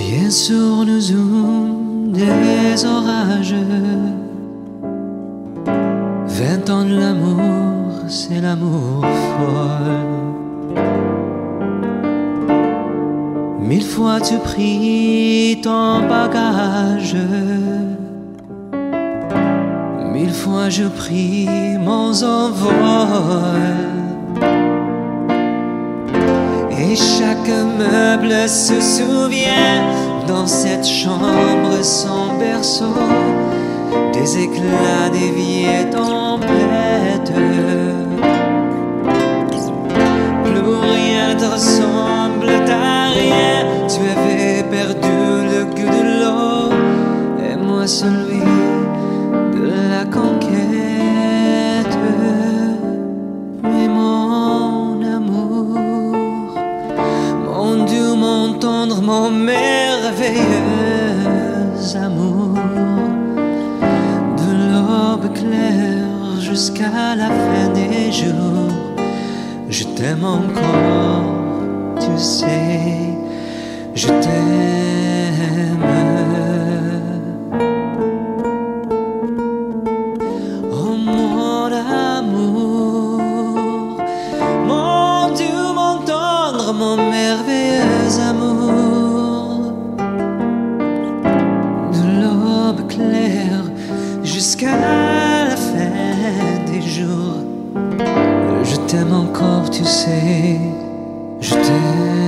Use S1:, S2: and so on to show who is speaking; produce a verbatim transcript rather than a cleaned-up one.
S1: Bien sûr nous eûmes des orages. Vingt ans de l'amour, c'est l'amour folle. Mille fois tu pris ton bagage, mille fois je pris mon envol. Et chaque meuble se souvient dans cette chambre sans berceau des éclats des vieilles tempêtes. Plus rien ne te ressemble, t'as rien. Tu avais perdu le goût de l'eau et moi celui de la conquête. Mais mon amour, mon doux, mon tendre, mon merveilleux amour, de l'aube claire jusqu'à la fin des jours, je t'aime encore, tu sais, je t'aime. Oh mon amour, mon doux, mon tendre, mon merveilleux amour, de l'aube claire jusqu'à la fin des jours, je t'aime encore, tu sais, je t'aime.